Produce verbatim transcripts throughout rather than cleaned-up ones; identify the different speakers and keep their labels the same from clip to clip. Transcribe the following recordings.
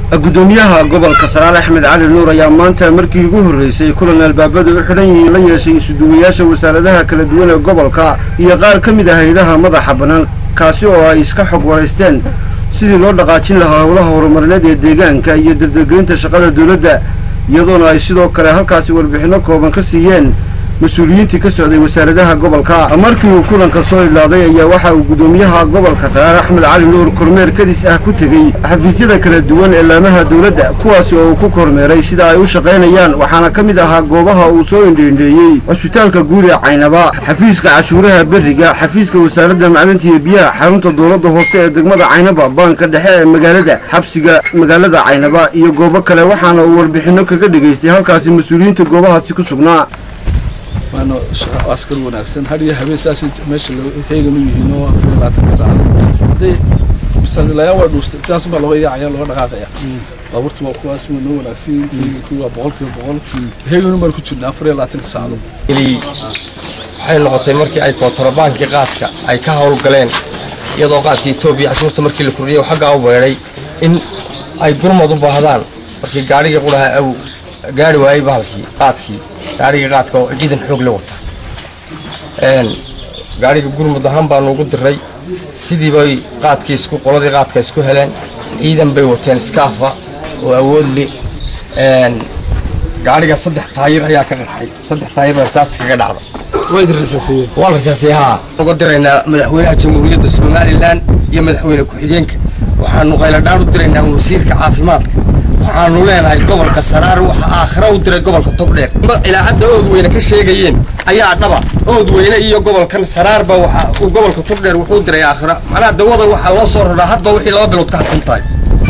Speaker 1: gudoomiyaha gobolka Saraar Axmed Cali Nuur ayaa maanta markii ugu horeysay kulan albaabada u xiran yihiin la yeeshay isuduwayaasha wasaaradaha kala duwan ee gobolka iyo qaar ka mid ah hay'adaha madaxa banaan kaasi oo ay iska xog wareysteen sidii loo dhaqaajin lahaa howlaha horumarineed ee deegaanka iyo dadgelinta shaqada dawladda iyadoona ay sidoo kale halkaasi warbixino kooban ka siiyeen مسؤوليين كسر ذي وسارة قبلك أمريكي وكلن كصايد لاضي يا واحد وقدوميها قبل كثار أحمد علي نور كرمير كديس أكتجي حفيزي ذاك الدوان إلا مها دولة كواس وكوكرمير رئيس دا يوشقين يان وحنا كم ده جوبها وصوين ديندي وسبيتال كجوري عينبا حفيز كعشورها برجع حفيز كوسارة معلنتي بيا حرمت الدولة هوسة دقمة عينبا بان كده مجالده حبس مجالده عينبا يجوبك كلا وحنا وربحنا كجدي استهان كاسي مسؤولين تجوبها سكسبنا
Speaker 2: وأنا أذكر ونأكسن هذه هبي ساسي ماشي هيك نوي هنا في العتمة ساعة ده بس لا يوارد استثناء ما لو هي عيال لو نقاط يا لابورت ما كواس من نوع نأكسين كوا بقول كوا بقول هيك نوي ما كنت نافر العتمة ساعة
Speaker 3: اللي حين نقطة مركي أي كونتربان كقاتك أي كهول قلين يضاقات كيتوبي عشان مستمركي الكورية وحاجة أو بيري إن أي قرمة ضبع هذان مركي قاري يقولها أو قاري وأي بالكي قاتكي gaariga qaadka oo ciidan xoog la wata een gaariga gurmada han baan ugu diray sidii bay qaadkii isku qoladii qaadka isku heleen ciidan bay wateen skaafa oo awood leh een gaariga saddex taayir ayaa ka qarxay saddex taayir baa saasta kaga dhacday way dirasay waa rasaasay ha ugu dirayna madaxweynaha jamhuuriyadda Soomaaliland iyo madaxweyne ku xigeenka waxaanu qayladaan u diraynaa wasiirka caafimaadka waxaanu leenahay gobolka Saraar waxa aakhira u diray gobolka Togdheer ilaa hadda ood weyna ka sheegayeen ayaa dhaba ood weyna iyo gobolkan Saraar ba waxa uu gobolka Togdheer wuxuu diray aakhira macna dawada waxa loo soo raraa hadba wixii laba bilood ka xuntaay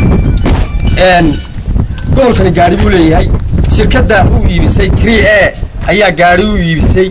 Speaker 3: een gobolkan gaari uu leeyahay shirkadda uu iibisay three A ayaa gaari uu iibisay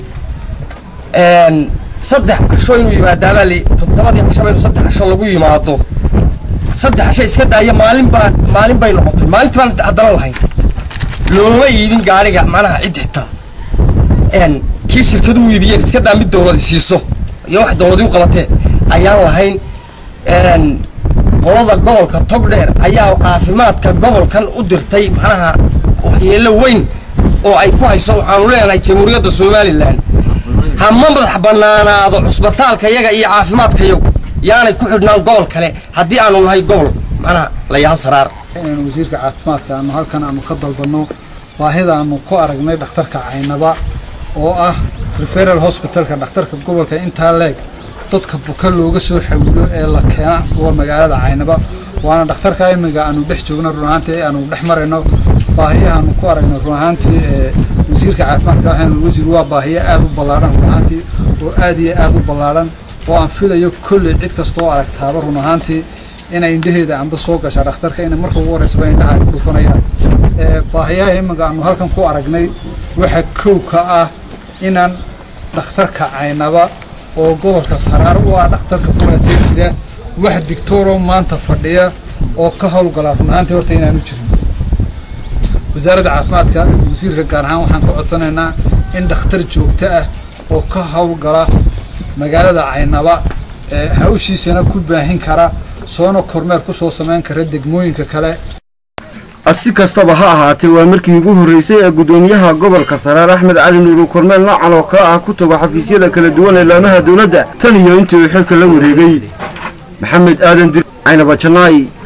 Speaker 3: een saddex casho inuu yimaado li toddobadii casho bay saddex casho lagu yimaado saddex casho iska daaya maalin baan maalin bay noqotay maalintii baan hadal lahayn looma iibin gaariga macnaha cid xitaa een kii shirkadu u iibiyeen iska daa mid dawlad siiso iyo wax dawladu u qabatay ayaan lahayn een qolada gobolka Togdheer ayaa caafimaadka gobolkan u dirtay macnaha waxyeello weyn oo ay ku hayso waxaan u leenahay jamhuuriyadda Soomaaliland hamma madax banaanaado cusbitaalka iyaga iyo caafimaadka iyaga yaanay ku xidhnaan gobol kale haddii aanu nahay gobol macnaha la yahay Saraar
Speaker 4: inaan wasiirka caafimaadka aanu halkan aanu ka dalbano baahida aanu ku aragnay dhakhtarka Caynaba oo ah referral hospitalka dhakhtarka gobolka inta leeg dadka buka looga soo xawilo ee la keenay oo magaalada Caynaba waana dhakhtarka imiga aanu dhex joogno runaantii aanu dhex marayno baahiyaha aanu ku aragnay runaantii ee wasiirka caafimaadka waxaan wasiir waa baahiyo aad u ballaaran runaantii oo aad iyo aad u ballaaran oo aan filayo kulli cid kasta oo aragtaaba runaantii inay indhaheeda amba soo gashaa dhakhtarka inay markuu ugu horeysay indhaha ku dhufanayaan ee baahiyaha imiga aanu halkan ku aragnay waxa koow ka ah inaan dhakhtarka Caynaba oo gobolka Saraar u ah dhakhtarka quraatay jira wax digtooro maanta fadhiya oo ka howlgala runaantii horta inaanu jirin wasaaradda caafimaadka wasiirka gaar ahaan waxaan ku codsanaynaa in dhakhtar joogto ah oo ka howlgala magaalada Caynaba ee hawshiisana ku baahin kara soona kormeer ku soo sameyn kara degmooyinka kale
Speaker 1: asi kastaba ha ahaatee waa markii ugu horeysay ee gudoomiyaha gobolka Saraar Axmed Cali Nuur kormeer noocan oo ka ah ku tago xafiisyada kala duwan ee laamaha dawladda tan iyo intii uu xilka la wareegay maxamed aadan dir Caynaba Janay